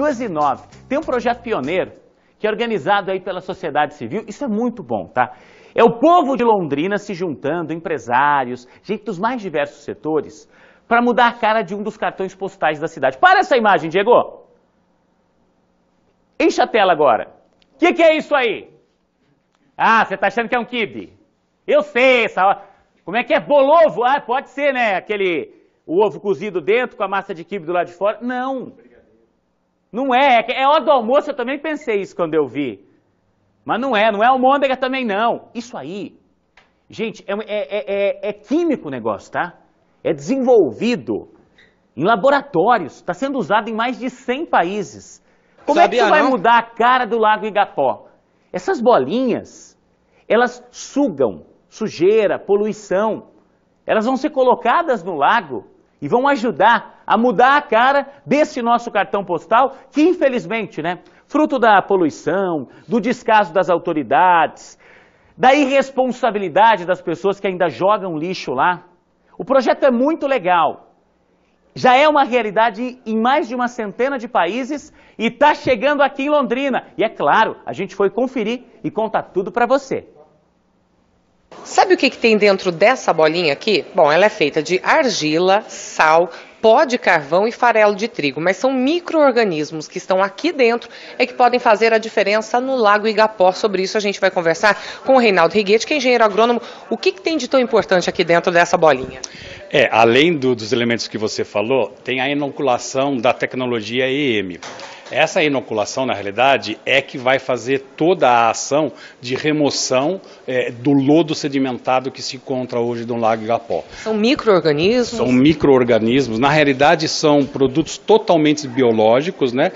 14 tem um projeto pioneiro que é organizado aí pela sociedade civil. Isso é muito bom, tá? É o povo de Londrina se juntando, empresários, gente dos mais diversos setores, para mudar a cara de um dos cartões postais da cidade. Para essa imagem, Diego! Enche a tela agora. O que é isso aí? Ah, você tá achando que é um quibe? Eu sei, como é que é? Bolovo? Ah, pode ser, né? O ovo cozido dentro com a massa de quibe do lado de fora. Não. Não é. É hora do almoço, eu também pensei isso quando eu vi. Mas não é almôndega também não. Isso aí, gente, é químico o negócio, tá? É desenvolvido em laboratórios, está sendo usado em mais de 100 países. Como é que isso vai mudar a cara do Lago Igapó? Essas bolinhas, elas sugam sujeira, poluição. Elas vão ser colocadas no lago e vão ajudar a mudar a cara desse nosso cartão postal, que infelizmente, né, fruto da poluição, do descaso das autoridades, da irresponsabilidade das pessoas que ainda jogam lixo lá. O projeto é muito legal. Já é uma realidade em mais de uma centena de países e está chegando aqui em Londrina. E é claro, a gente foi conferir e conta tudo para você. Sabe o que tem dentro dessa bolinha aqui? Bom, ela é feita de argila, sal, pó de carvão e farelo de trigo, mas são micro-organismos que estão aqui dentro e que podem fazer a diferença no Lago Igapó. Sobre isso a gente vai conversar com o Reinaldo Righetti, que é engenheiro agrônomo. O que tem de tão importante aqui dentro dessa bolinha? Além dos elementos que você falou, tem a inoculação da tecnologia EM. Essa inoculação, na realidade, é que vai fazer toda a ação de remoção do lodo sedimentado que se encontra hoje no Lago Igapó. São micro-organismos? São micro-organismos. Na realidade, são produtos totalmente biológicos, né?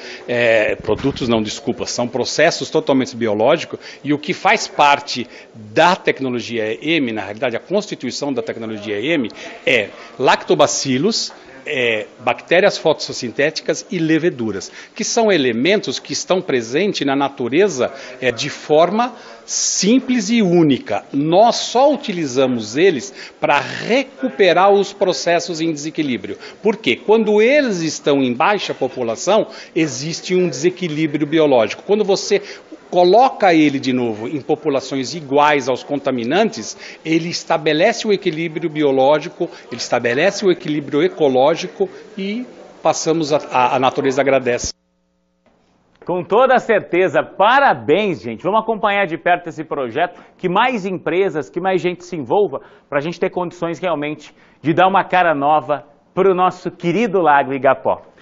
São processos totalmente biológicos. E o que faz parte da tecnologia EM, na realidade, a constituição da tecnologia EM, é lactobacilos, bactérias fotossintéticas e leveduras, que são elementos que estão presentes na natureza de forma simples e única. Nós só utilizamos eles para recuperar os processos em desequilíbrio. Porque quando eles estão em baixa população, existe um desequilíbrio biológico. Quando você coloca ele de novo em populações iguais aos contaminantes, ele estabelece o equilíbrio biológico, ele estabelece o equilíbrio ecológico e a natureza agradece. Com toda certeza, parabéns, gente. Vamos acompanhar de perto esse projeto, que mais empresas, que mais gente se envolva, para a gente ter condições realmente de dar uma cara nova para o nosso querido Lago Igapó.